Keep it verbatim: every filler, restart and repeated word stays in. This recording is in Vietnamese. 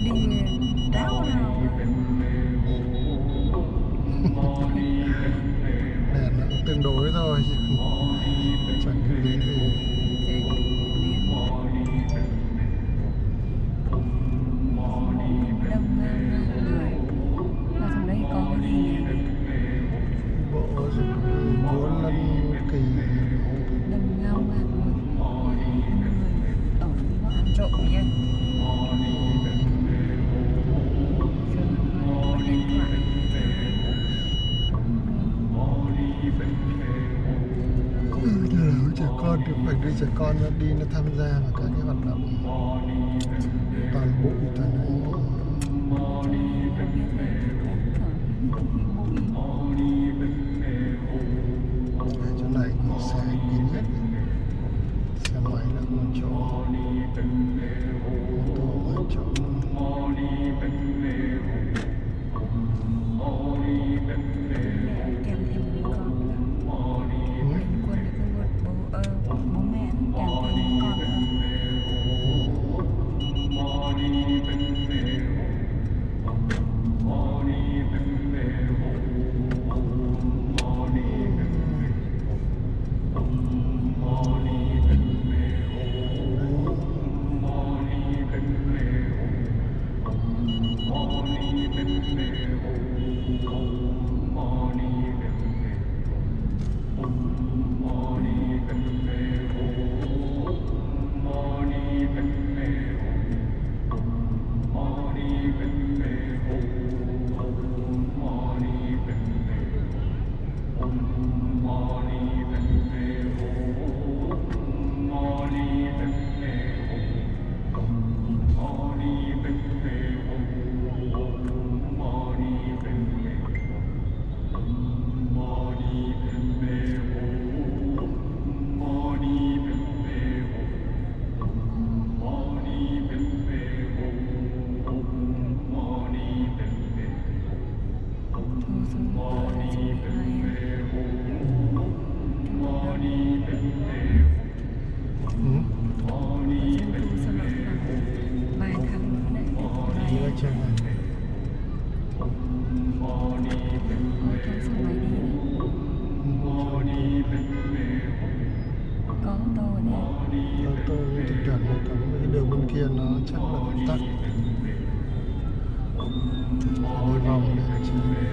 đi ráo nào. Đèn nó cũng tương đối thôi chứ chẳng cái lý gì. Đông người. Và trong đấy có cái gì nhỉ? Bộ rồi múa lân kỳ. Đông ngao ngạt người. Ở nó ăn trộm nhá. Trẻ con thì phải đưa trẻ con nó đi nó tham gia vào các cái hoạt động toàn bụi toàn ở chỗ này thì xe kín hết, xe máy là một chỗ, ô tô ở chỗ. Kèm theo một con bình quân thì cứ một bố, ờ, bố mẹ kèm theo một con nữa. Kia nó chắc là tắt, đi vòng lên chứ.